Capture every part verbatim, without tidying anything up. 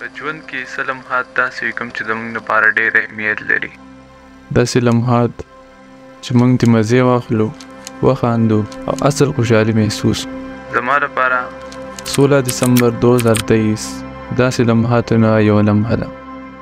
په ژوند کې څه لمحات داسې وي کوم چې زموږ لپاره ډېر اهمیت لري. داسې لمحات چې موږ ترې مزې واخلو، وخاندو او اصل خوشحالي محسوس. زما لپاره سولہ دسمبر دو ہزار تیئیس داسې لمحاتو نه یوه لمحه ده.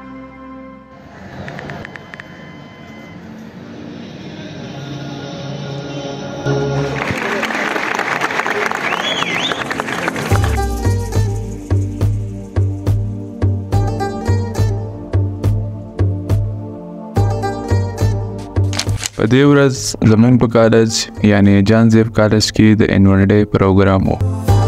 په دې ورځ زموږ په کالج یعنی جهانزیب کالج کې د انویل ډے پروګرام و.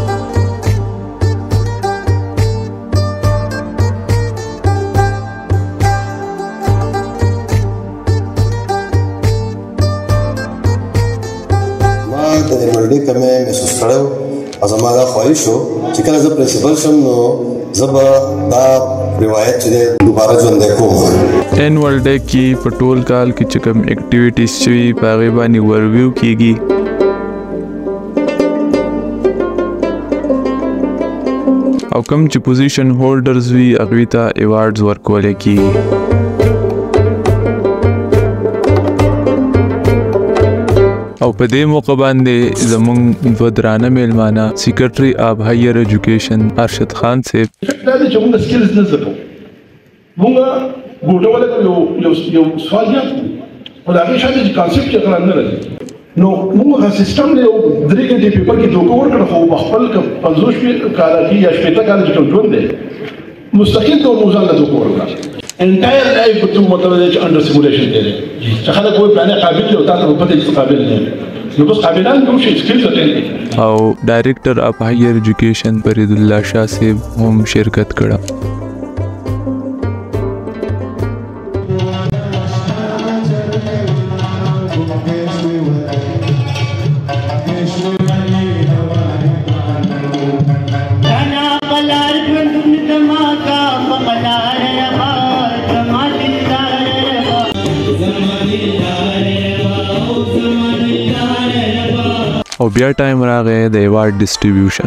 ما د انویل ډے کمه محسوس کړو او زما دا خواهش و چې کله زه پرنسپل شم نو زه به دا روایت چې دوباره ژوندی کوم. انویل ډے کې په ټول کال کې چې کوم اکټیویټیز چې وي په هغې باندې ورویو کېږي. او کوم چې پوزیشن هولډرز وي هغوی ته ایوارډز ورکولی کېږي. او په دې موقع باندې زموږ دوه درانه میلمانه سیکرټري اف هایر ایجوکیشن ارشد خان صاحب دا چې موږ سکلز نه زده کوو، موږ ګوټه ولګو یو یو یو سوال یاد او د هغې شاته چې کانسپټ چې هغه نه راځي نو موږ هغه سیسټم دی یو درې ګنټې پیپر کې دوکه ورکړه خو په خپل پنځوس کاله کې یا شپېته کاله چې کوم ژوند دی مستقل ډول موږ ځان له دوکه ورکړه. انټایر لایف په څوم مطلب دی چې انډر سیمولیشن دی چې خلک وایي پلانې قابل دی او تا ته به پته چې قابل نه یم نو بس قابلان کوم شي سکلز اټین دی. او ډایرکټر اف هایر ایجوکیشن فرید الله شاه صاحب هم شرکت کړه. او بیا ټایم راغی د ایوارډ ډسټریبیوشن.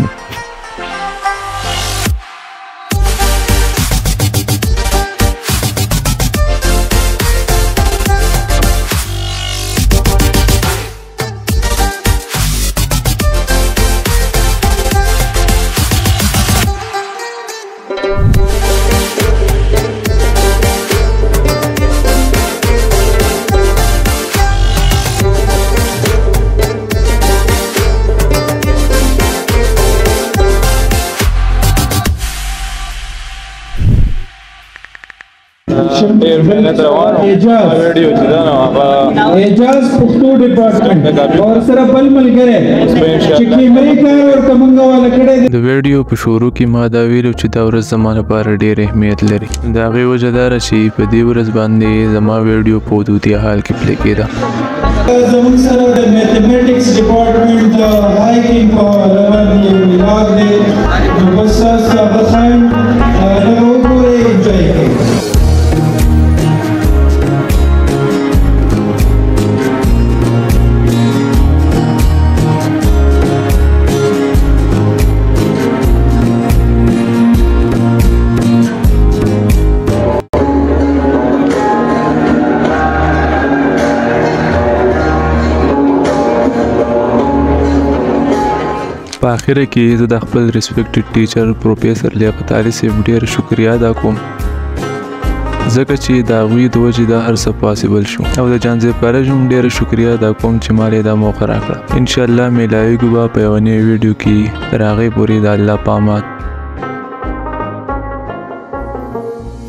एजाज पख्तो डिपार्टमेंट और سره بل ملګری چې کیمرې کار ورته مونږ والا کړی. د ویډیو په شروع کې ما دا ویلو چې دا ورځ زما لپاره ډېر اهمیت لري. د هغې وجه دا ده چې په دې ورځ باندې زما ویډیو په حدودي حال کې پلی کېده. زموږ سره د میتھمیټکس ډپارټمنټ د هایکینګ په لمن یې میلاد دی نو بس تاسو هغه ښایم هغه وګورئ انجوی کړئ. په اخره کې زه د خپل ریسپیکټډ ټیچر پروفیسر لیاقت علي صاحب ډېر شکریا ادا کوم ځکه چې د هغوی د وجې دا هر څه پاسبل شو. او د جهانزیب کالج هم ډېر شکریا ادا کوم چې ما له دا موقع راکړه. انشاءالله میلایږو به په یوه نوې ویډیو کې تر هغې پورې د الله په امان.